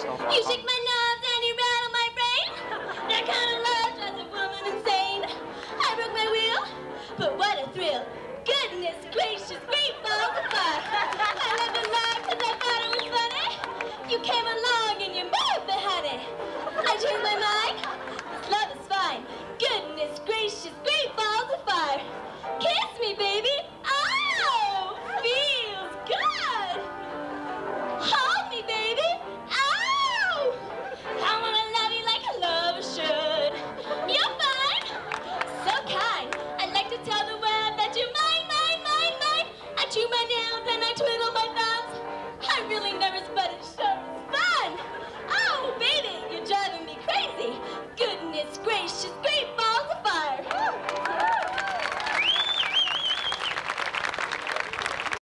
You shake my nerves and you rattle my brain. That kind of love drives a woman insane. I broke my wheel, but what a thrill. Goodness gracious, great balls of fun. I loved the love because I thought it was funny. You came along and you moved me, honey. I changed my